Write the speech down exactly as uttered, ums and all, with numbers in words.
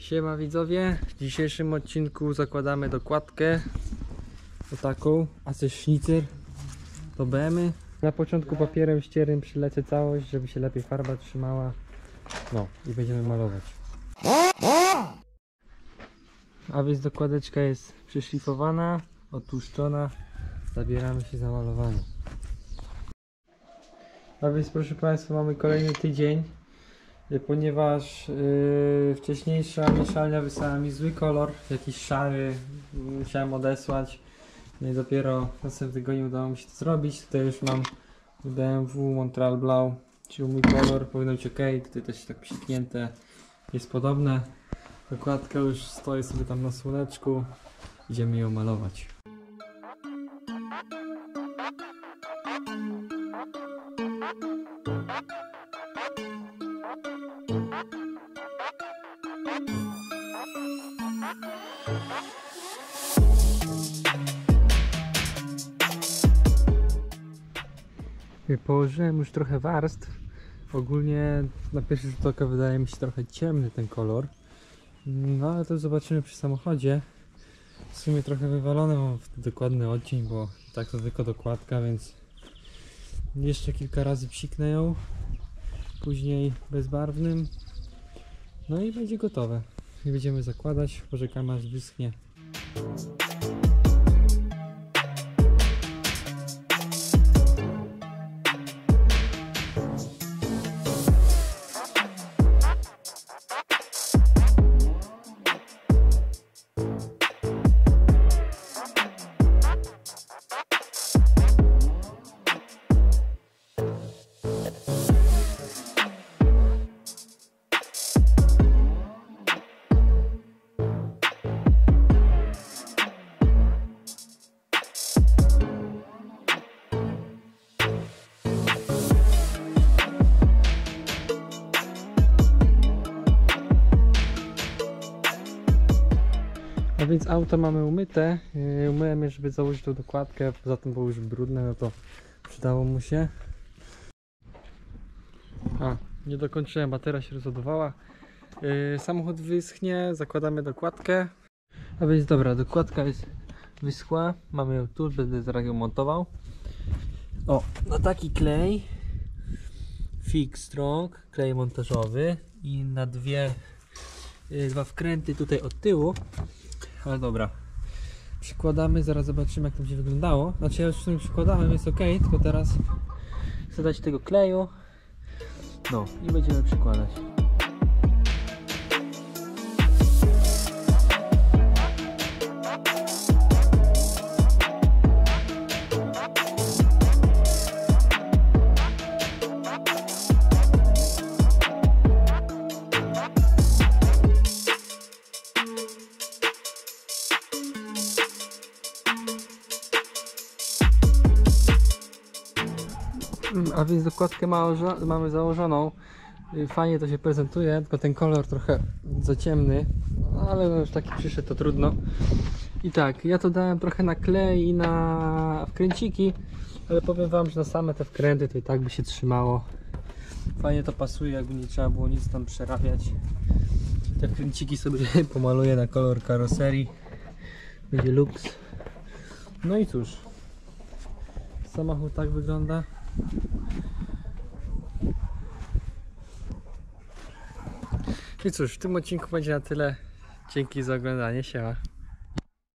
Siema widzowie, w dzisiejszym odcinku zakładamy dokładkę o taką, a coś sznicer do bemy. Na początku papierem ścierym przylecę całość, żeby się lepiej farba trzymała. No i będziemy malować. A więc dokładeczka jest przyszlifowana, otłuszczona. Zabieramy się za malowanie. A więc proszę Państwa, mamy kolejny tydzień, ponieważ yy, wcześniejsza mieszalnia wysłała mi zły kolor, jakiś szary, musiałem odesłać. No i dopiero w następnym tygodniu udało mi się to zrobić. Tutaj już mam B M W Montreal Blau, czyli mój kolor, powinno być ok. Tutaj też tak psiknięte, jest podobne. Dokładka już stoi sobie tam na słoneczku, idziemy ją malować. Położyłem już trochę warstw. Ogólnie na pierwszy rzut oka wydaje mi się trochę ciemny ten kolor. No ale to zobaczymy przy samochodzie. W sumie trochę wywalone mam dokładny odcień, bo tak to tylko dokładka, więc jeszcze kilka razy psiknę ją. Później bezbarwnym. No i będzie gotowe. I będziemy zakładać, poczekamy aż wyschnie. A więc auto mamy umyte, yy, umyłem je, żeby założyć tą dokładkę, poza tym było już brudne, no to przydało mu się. A, nie dokończyłem, bateria się rozładowała. Yy, samochód wyschnie, zakładamy dokładkę. A więc dobra, dokładka jest wyschła, mamy ją tu, będę zaraz ją montował. O, na taki klej Fix Strong, klej montażowy i na dwie, yy, dwa wkręty tutaj od tyłu. Ale dobra, przykładamy, zaraz zobaczymy jak to będzie wyglądało. Znaczy ja już w sumie przykładałem, jest ok, tylko teraz chcę dać tego kleju. No i będziemy przykładać. A więc dokładkę mamy założoną. Fajnie to się prezentuje, tylko ten kolor trochę za ciemny, ale no już taki przyszedł, to trudno. I tak, ja to dałem trochę na klej i na wkręciki, ale powiem wam, że na same te wkręty to i tak by się trzymało. Fajnie to pasuje, jakby nie trzeba było nic tam przerabiać. Te wkręciki sobie pomaluję na kolor karoserii, będzie luks. No i cóż, samochód tak wygląda. I cóż, w tym odcinku będzie na tyle. Dzięki za oglądanie, siema.